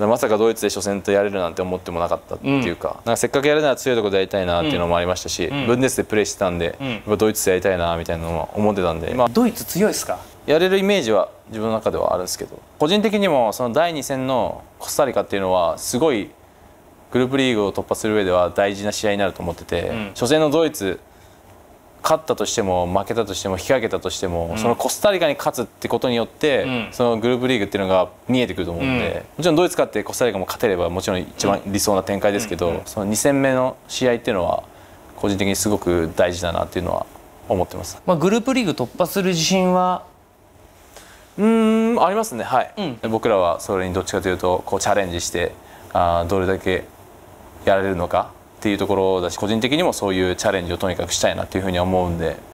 まさかドイツで初戦とやれるなんて思ってもなかったっていうか、なんかせっかくやるなら強いところでやりたいなっていうのもありましたし、ブンデスでプレーしてたんで、ドイツでやりたいなみたいなのも思ってたんで、 ドイツ強いですか？ やれるイメージは自分の中ではあるんですけど、個人的にもその第2戦のコスタリカっていうのはすごいグループリーグを突破する上では大事な試合になると思ってて、初戦のドイツ勝ったとしても負けたとしても引き分けたとしても、そのコスタリカに勝つってことによって、そのグループリーグっていうのが見えてくると思うんで、もちろんドイツ勝ってコスタリカも勝てればもちろん一番理想な展開ですけど、その2戦目の試合っていうのは個人的にすごく大事だなっていうのは思ってます。 グループリーグ突破する自信はありますね。はい、僕らはそれにどっちかというとこうチャレンジしてどれだけやられるのかっていうところだし、個人的にもそういうチャレンジをとにかくしたいなっていうふうに思うんで。